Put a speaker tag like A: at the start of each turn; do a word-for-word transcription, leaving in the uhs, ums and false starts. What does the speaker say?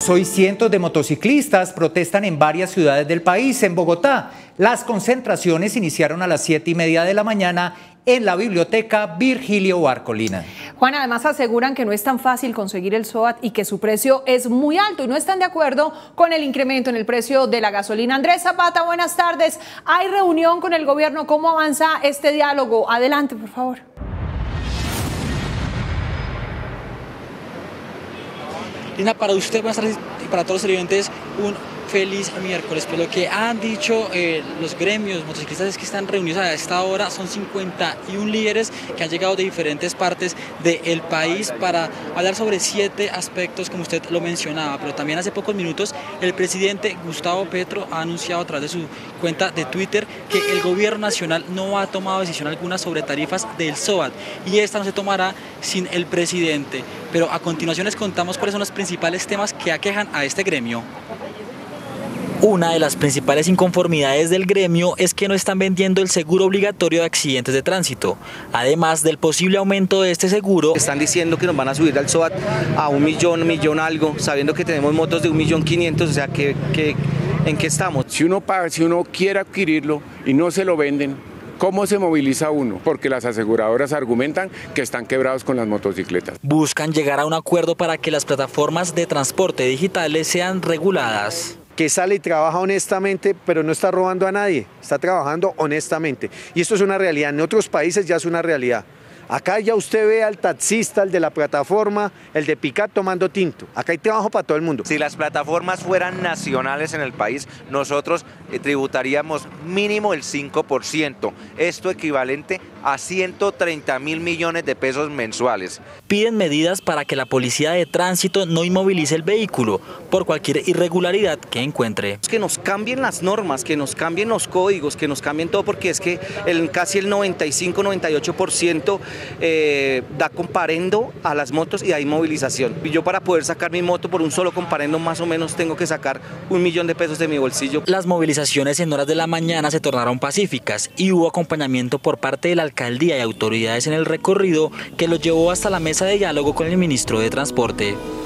A: Hoy cientos de motociclistas protestan en varias ciudades del país. En Bogotá, las concentraciones iniciaron a las siete y media de la mañana en la biblioteca Virgilio Barcolina.
B: Juan, además aseguran que no es tan fácil conseguir el SOAT y que su precio es muy alto y no están de acuerdo con el incremento en el precio de la gasolina. Andrés Zapata, buenas tardes. ¿Hay reunión con el gobierno? ¿Cómo avanza este diálogo? Adelante, por favor.
C: Lina, para usted y para todos los televidentes, un feliz miércoles. Pero lo que han dicho eh, los gremios motociclistas es que están reunidos a esta hora. Son cincuenta y un líderes que han llegado de diferentes partes del país para hablar sobre siete aspectos, como usted lo mencionaba. Pero también hace pocos minutos el presidente Gustavo Petro ha anunciado a través de su cuenta de Twitter que el gobierno nacional no ha tomado decisión alguna sobre tarifas del SOAT y esta no se tomará sin el presidente. Pero a continuación les contamos cuáles son los principales temas que aquejan a este gremio. Una de las principales inconformidades del gremio es que no están vendiendo el seguro obligatorio de accidentes de tránsito. Además del posible aumento de este seguro,
D: están diciendo que nos van a subir al SOAT a un millón, un millón algo, sabiendo que tenemos motos de un millón quinientos, o sea, que, que, ¿en qué estamos?
E: Si uno paga, si uno quiere adquirirlo y no se lo venden, ¿cómo se moviliza uno? Porque las aseguradoras argumentan que están quebrados con las motocicletas.
C: Buscan llegar a un acuerdo para que las plataformas de transporte digitales sean reguladas.
F: Que sale y trabaja honestamente, pero no está robando a nadie, está trabajando honestamente. Y esto es una realidad, en otros países ya es una realidad. Acá ya usted ve al taxista, el de la plataforma, el de picar tomando tinto. Acá hay trabajo para todo el mundo.
G: Si las plataformas fueran nacionales en el país, nosotros eh, tributaríamos mínimo el cinco por ciento. Esto equivalente a ciento treinta mil millones de pesos mensuales.
C: Piden medidas para que la policía de tránsito no inmovilice el vehículo por cualquier irregularidad que encuentre.
D: Que nos cambien las normas, que nos cambien los códigos, que nos cambien todo, porque es que el, casi el noventa y cinco, noventa y ocho por ciento eh, da comparendo a las motos y hay movilización. Y yo para poder sacar mi moto por un solo comparendo más o menos tengo que sacar un millón de pesos de mi bolsillo.
C: Las movilizaciones en horas de la mañana se tornaron pacíficas y hubo acompañamiento por parte de la alcaldía y autoridades en el recorrido que los llevó hasta la mesa de diálogo con el ministro de Transporte.